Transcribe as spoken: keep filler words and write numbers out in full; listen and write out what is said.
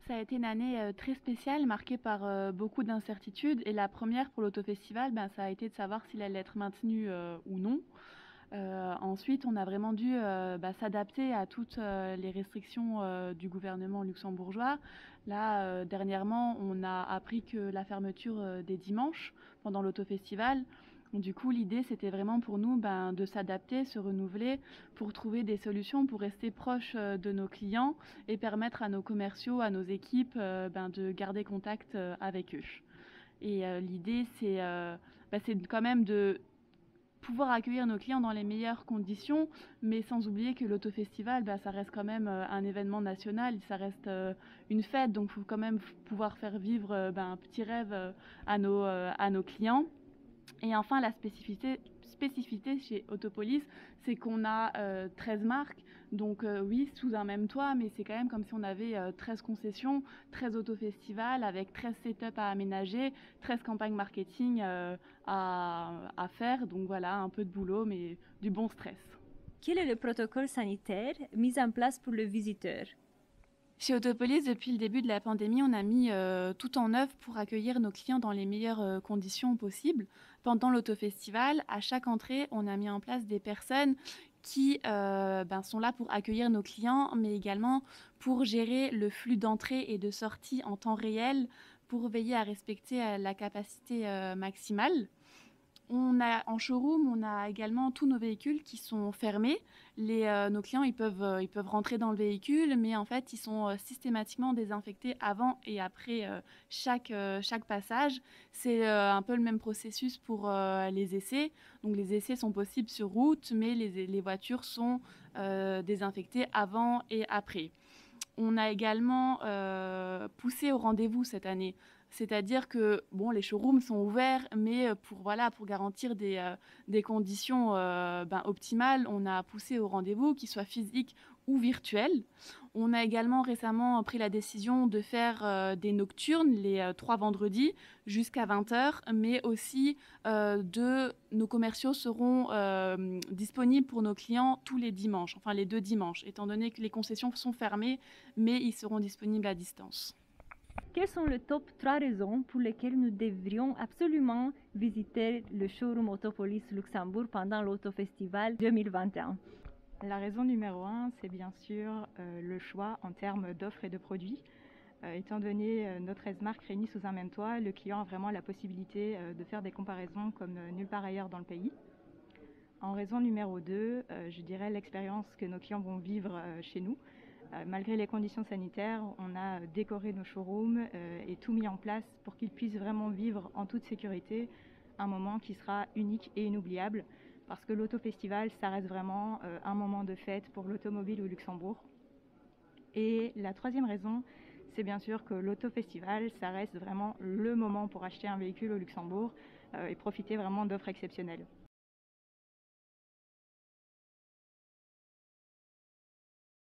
Ça a été une année, heu, très spéciale, marquée par, heu, beaucoup d'incertitudes et la première pour l'autofestival, ben, ça a été de savoir s'il allait être maintenu, heu, ou non. Heu, ensuite, on a vraiment dû, heu, bah, s'adapter à toutes, heu, les restrictions, heu, du gouvernement luxembourgeois. Là, heu, dernièrement, on a appris que la fermeture, heu, des dimanches pendant l'autofestival. Du coup, l'idée, c'était vraiment pour nous, ben, de s'adapter, se renouveler pour trouver des solutions, pour rester proche, heu, de nos clients et permettre à nos commerciaux, à nos équipes, heu, ben, de garder contact, heu, avec eux. Et heu, l'idée, c'est, heu, bah, c'est quand même de pouvoir accueillir nos clients dans les meilleures conditions, mais sans oublier que l'autofestival, bah, ça reste quand même euh, un événement national, ça reste euh, une fête, donc il faut quand même pouvoir faire vivre euh, bah, un petit rêve euh, à, nos, euh, à nos clients. Et enfin, la spécificité, spécificité chez Autopolis, c'est qu'on a euh, treize marques, donc euh, oui, sous un même toit, mais c'est quand même comme si on avait euh, treize concessions, treize autofestivals avec treize setups à aménager, treize campagnes marketing euh, à, à faire. Donc voilà, un peu de boulot, mais du bon stress. Quel est le protocole sanitaire mis en place pour le visiteur? Chez Autopolis, depuis le début de la pandémie, on a mis euh, tout en œuvre pour accueillir nos clients dans les meilleures euh, conditions possibles. Pendant l'autofestival, à chaque entrée, on a mis en place des personnes qui euh, ben, sont là pour accueillir nos clients, mais également pour gérer le flux d'entrée et de sortie en temps réel, pour veiller à respecter euh, la capacité euh, maximale. On a en showroom, on a également tous nos véhicules qui sont fermés. Les, euh, nos clients, ils peuvent, euh, ils peuvent rentrer dans le véhicule, mais en fait, ils sont euh, systématiquement désinfectés avant et après euh, chaque, euh, chaque passage. C'est euh, un peu le même processus pour euh, les essais. Donc, les essais sont possibles sur route, mais les, les voitures sont euh, désinfectées avant et après. On a également euh, poussé au rendez-vous cette année. C'est-à-dire que bon, les showrooms sont ouverts, mais pour, voilà, pour garantir des, euh, des conditions euh, ben, optimales, on a poussé au rendez-vous, qu'il soit physique ou virtuel. On a également récemment pris la décision de faire euh, des nocturnes les euh, trois vendredis jusqu'à vingt heures, mais aussi euh, de, nos commerciaux seront euh, disponibles pour nos clients tous les dimanches, enfin les deux dimanches, étant donné que les concessions sont fermées, mais ils seront disponibles à distance. Quelles sont les top trois raisons pour lesquelles nous devrions absolument visiter le showroom Autopolis Luxembourg pendant l'Autofestival deux mille vingt et un? La raison numéro un, c'est bien sûr euh, le choix en termes d'offres et de produits. Euh, étant donné euh, nos treize marques réunies sous un même toit, le client a vraiment la possibilité euh, de faire des comparaisons comme euh, nulle part ailleurs dans le pays. En raison numéro deux, euh, je dirais l'expérience que nos clients vont vivre euh, chez nous. Euh, malgré les conditions sanitaires, on a décoré nos showrooms euh, et tout mis en place pour qu'ils puissent vraiment vivre en toute sécurité un moment qui sera unique et inoubliable. Parce que l'autofestival, ça reste vraiment euh, un moment de fête pour l'automobile au Luxembourg. Et la troisième raison, c'est bien sûr que l'autofestival, ça reste vraiment le moment pour acheter un véhicule au Luxembourg euh, et profiter vraiment d'offres exceptionnelles.